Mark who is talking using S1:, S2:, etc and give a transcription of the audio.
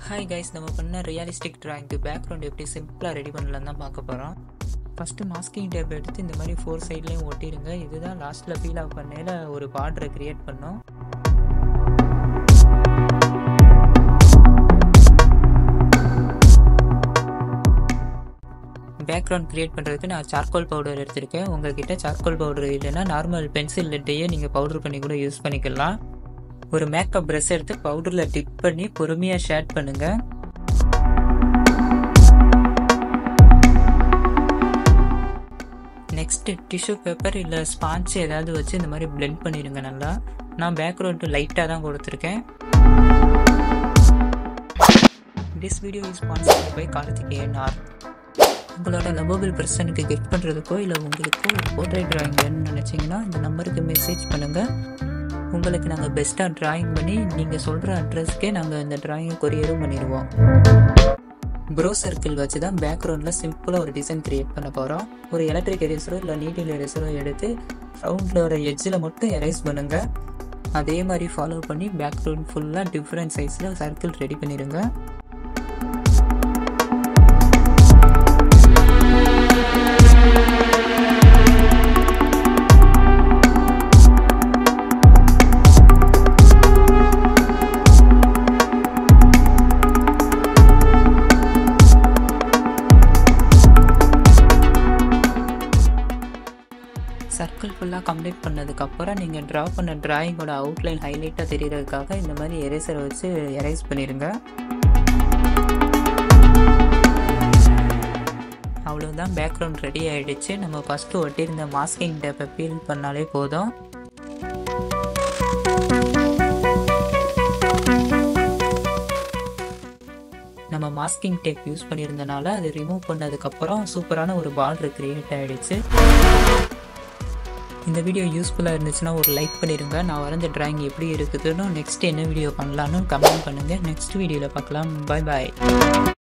S1: Hi guys, நம்ம பண்ண realistic டிராயிங்க்கு background எப்படி சிம்பிளாக ரெடி பண்ணலான்னு தான் பார்க்க போகிறோம். ஃபஸ்ட்டு மாஸ்கிங் டேப் எடுத்து இந்த மாதிரி 4 சைட்லேயும் ஒட்டிடுங்க. இதுதான் லாஸ்ட்டில் ஃபீல் ஆஃப் பண்ணையில் ஒரு பார்டரை க்ரியேட் பண்ணோம். பேக்ரவுண்ட் க்ரியேட் பண்ணுறதுக்கு நான் சார்கோல் பவுடர் எடுத்திருக்கேன். உங்கள்கிட்ட சார்கோல் பவுடர் இல்லைன்னா நார்மல் பென்சில் லெட்டையே நீங்கள் பவுடர் பண்ணி கூட யூஸ் பண்ணிக்கலாம். ஒரு மேக்கப் ப்ரஷ் எடுத்து பவுடரில் டிப் பண்ணி பொறுமையாக ஷேட் பண்ணுங்கள். நெக்ஸ்ட்டு டிஷ்யூ பேப்பர் இல்லை ஸ்பான்ச் ஏதாவது வச்சு இந்த மாதிரி பிளெண்ட் பண்ணிடுங்க நல்லா. நான் பேக்ரவுண்டு லைட்டாக தான் கொடுத்துருக்கேன். This video is sponsored by Karthikeyan. உங்களோட லவ்வபிள் பர்சனுக்கு கிஃப்ட் பண்ணுறதுக்கோ இல்லை உங்களுக்கோ ஒரு போர்ட்ரைட் ட்ராயிங் வேணும்னு நினச்சிங்கன்னா இந்த நம்பருக்கு மெசேஜ் பண்ணுங்கள். உங்களுக்கு நாங்கள் பெஸ்ட்டாக ட்ராயிங் பண்ணி நீங்கள் சொல்கிற அட்ரஸ்க்கே நாங்கள் இந்த ட்ராயிங்கை கொரியரும் பண்ணிடுவோம். ப்ரோ சர்க்கிள் வச்சு தான் பேக்ரவுண்டில் சிம்பிளாக ஒரு டிசைன் க்ரியேட் பண்ண போகிறோம். ஒரு எலக்ட்ரிக் எரேசரோ இல்லை நீடில் எரேசரோ எடுத்து ரவுண்டில் எட்ஜில் மட்டும் எரேஸ் பண்ணுங்கள். அதே மாதிரி ஃபாலோ பண்ணி பேக்ரவுண்ட் ஃபுல்லாக டிஃப்ரெண்ட் சைஸில் சர்க்கிள் ரெடி பண்ணிடுங்க. சர்க்கிள் ஃபுல்லாக கம்ப்ளீட் பண்ணதுக்கப்புறம் நீங்கள் ட்ரா பண்ண ட்ராயிங்கோட அவுட்லைன் ஹைலைட்டாக தெரியறதுக்காக இந்த மாதிரி எரேசரை வச்சு எரேஸ் பண்ணிடுங்க. அவ்வளோதான், பேக்ரவுண்ட் ரெடி ஆகிடுச்சு. நம்ம ஃபஸ்ட்டு ஒட்டியிருந்த மாஸ்கிங் டேப்பை பீல் பண்ணாலே போதும். நம்ம மாஸ்கிங் டேப் யூஸ் பண்ணியிருந்தனால அது ரிமூவ் பண்ணதுக்கப்புறம் சூப்பரான ஒரு பார்டர் க்ரியேட் ஆகிடுச்சு. இந்த வீடியோ யூஸ்ஃபுல்லாக இருந்துச்சுன்னா ஒரு லைக் பண்ணிடுங்க. நான் வரைஞ்ச ட்ராயிங் எப்படி இருக்குதுன்னு நெக்ஸ்ட் என்ன வீடியோ பண்ணலான்னு கமெண்ட் பண்ணுங்கள். நெக்ஸ்ட் வீடியோவில் பார்க்கலாம். பாய் பாய்.